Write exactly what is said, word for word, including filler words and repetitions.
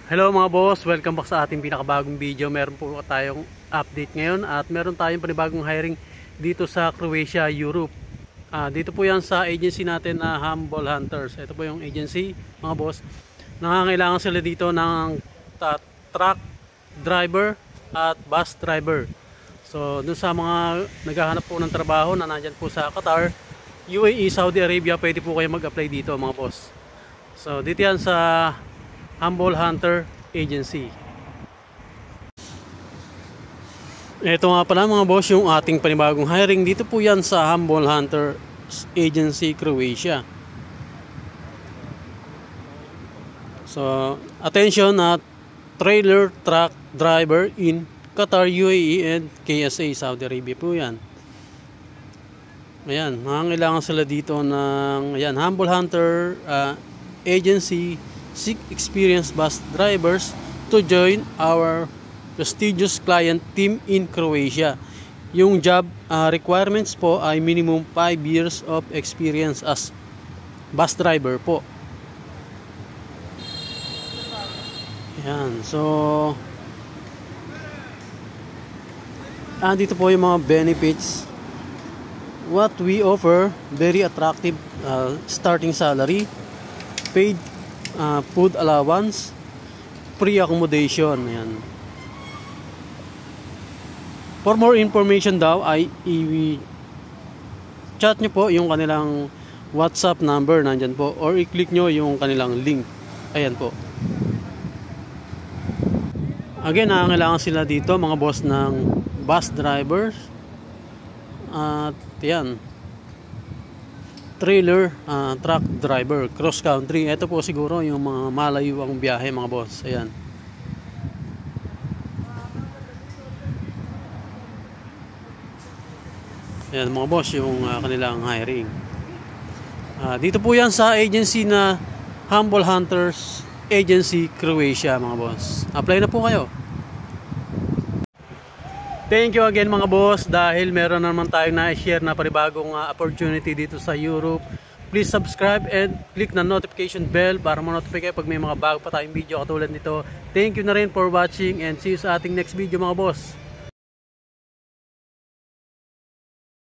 Hello mga boss, welcome back sa ating pinakabagong video. Meron po tayong update ngayon at meron tayong panibagong hiring dito sa Croatia, Europe. Ah, dito po yan sa agency natin na Humble Hunters. Ito po yung agency mga boss. Nangangailangan sila dito ng truck driver at bus driver. So dun sa mga naghahanap po ng trabaho na nandyan po sa Qatar, U A E, Saudi Arabia, pwede po kayo mag-apply dito mga boss. So dito yan sa Humble Hunter Agency. Ito nga pala mga boss yung ating panibagong hiring. Dito po yan sa Humble Hunter Agency, Croatia. So attention at trailer truck driver in Qatar, U A E and K S A, Saudi Arabia po yan. Ayan, nangangailangan sila dito ng ayan, Humble Hunter uh, Agency seek experienced bus drivers to join our prestigious client team in Croatia. Yung job uh, requirements po ay minimum five years of experience as bus driver po. Ayan, so ah, dito po yung mga benefits. What we offer, very attractive uh, starting salary, paid Uh, food allowance, free accommodation. Ayan. For more information daw ay i-chat nyo po yung kanilang WhatsApp number, nandyan po, or i-click nyo yung kanilang link. Ayan po. Again, nangangailangan sila dito mga boss ng bus drivers at yan, trailer uh, truck driver, cross country. Ito po siguro yung mga malayo ang biyahe mga boss. Ayan. Ayan mga boss yung uh, kanilang hiring. Uh, dito po yan sa agency na Humble Hunters Agency, Croatia mga boss. Apply na po kayo. Thank you again mga boss, dahil meron naman tayong na-share na panibagong uh, opportunity dito sa Europe. Please subscribe and click na notification bell para ma-notify kayo pag may mga bago pa tayong video katulad nito. Thank you na rin for watching and see you sa ating next video mga boss.